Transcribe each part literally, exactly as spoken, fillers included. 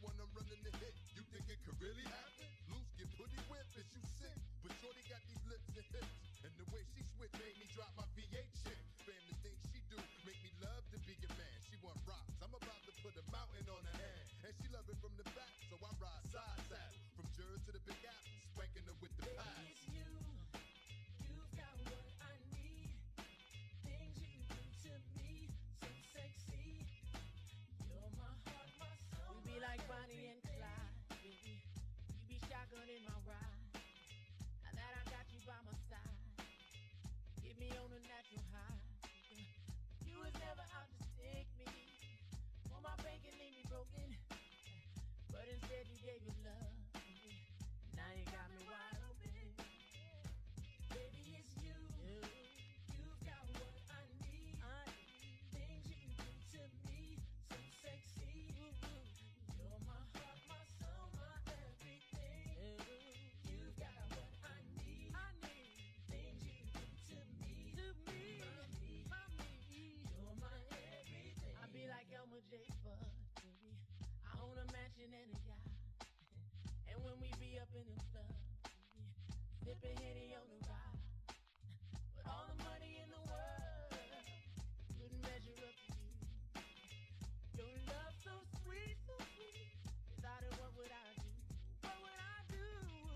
one I'm running the hit. You think it could really happen? Loose, get pretty whip, is you sick? But shorty got these lips and hips, and the way she switch made me drop my V eight shit. Fam, the things she do make me love to be a man. She want rocks, I'm about to put a mountain on her hand, and she love it from the back, so I ride side saddle from Jersey to the Big Apple, spanking her with the pie. Baby, it's you. You've got what I need. Things you do to me, so sexy. You're my heart, my soul. We be like Bonnie and Clyde, baby. You be shotgun in my ride. Now that I got you by my side, get me on a natural high. You was never out to stick me. On my bank and leave me broken, but instead you gave your love. Now you got me wide open. Baby, it's you. You. You've got what I need. I need. Things you do to me, so sexy. Ooh. You're my heart, my soul, my everything. Ooh. You've got what I need. I need. Things you do to me, To me, mommy. mommy. You're my everything. I be like Elmer J. Bud, baby. I own a mansion and a yacht. And when we be up in the club, baby, sipping Henny on the ride. With all the money in the world, couldn't measure up to you. Your love so sweet, so sweet. Without it, what would I do? What would I do?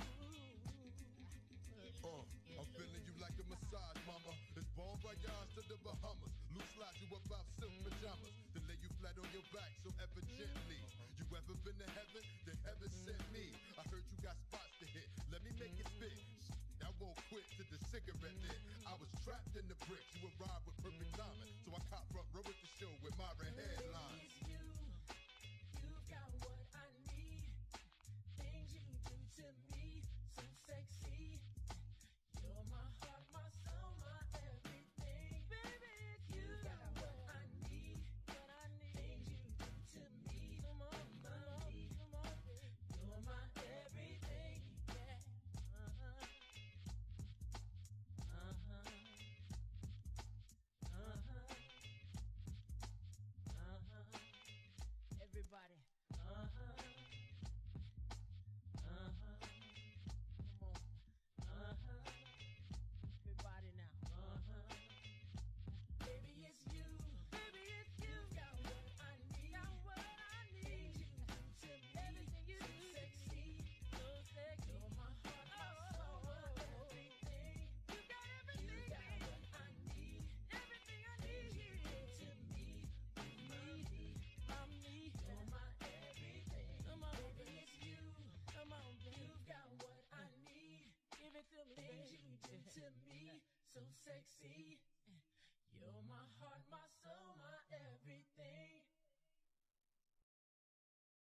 Uh, I'm feeling you like a massage, mama. It's bon voyage to the Bahamas. Loose slide you up out silk pajamas. Then lay you flat on your back so ever gently. You ever been to heaven? Then heaven sent me. I heard you got spots to hit. Let me make it spit. I won't quit to the cigarette lit. I was trapped in the bricks. You arrived with perfect timing. So I caught front row at the show with Myra headline. It's you. You've got what I need. Things you do to me, so sexy. You're my heart, my soul, my everything. Baby, it's You you. got what I need. What I need. Things you do to me, Come on, come on, mommy. come on, baby. You're my everything. Yeah. Uh-huh. Uh-huh. Uh-huh. Uh-huh. Everybody. Uh-huh. Uh-huh. Come on. Uh-huh. Everybody now. Uh-huh. Baby, it's you. Baby, it's you. You've got what I need. Got what I need. Things you do to me, Everything you so do. sexy. So sexy. You're my heart, my soul, my everything. You got everything. You got what I need. Everything I Things you need. do to me, mommy. Mommy. You're my everything. Come on, Baby, baby. it's you. Come on, baby. You've got what I need. Give it to me, Things you baby. do to me, so sexy. You're my heart, my soul, my everything.